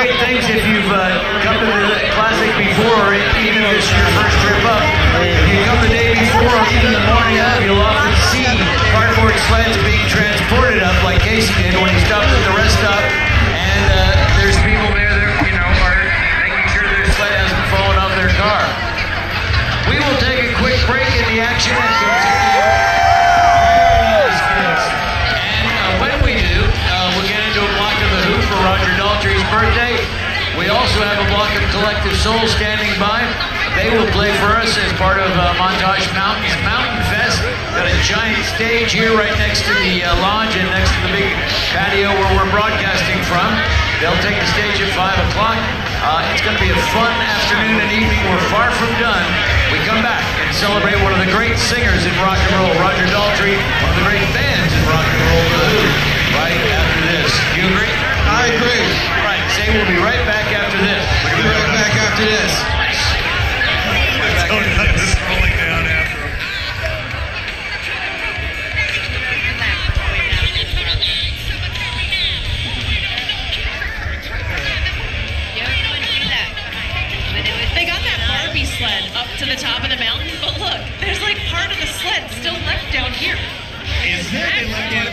great things if you've come to the Classic before, or even if it's your first trip up. If you come the day before, even the morning of, you'll often see cardboard sleds being transported up, like Casey did when he stopped at the rest stop. And there's people there that, you know, are making sure their sled hasn't fallen off their car. We will take a quick break in the action and continue. And when we do, we'll get into a block of the Who for Roger Daltrey's birthday. We also have a block of Collective Soul standing by. They will play for us as part of Montage Mountain's Mountain Fest. Got a giant stage here right next to the lodge and next to the big patio where we're broadcasting from. They'll take the stage at 5 o'clock. It's going to be a fun afternoon and evening. We're far from done. We come back and celebrate one of the great singers in rock and roll, Roger Daltrey, one of the great bands in rock and roll, The Who, right after this. You agree? I agree. Right. Say we'll be right back after this. We'll be right back after this. Just rolling down after him. They got that Barbie sled up to the top of the mountain, but look, there's like part of the sled still left down here. Is there? They left it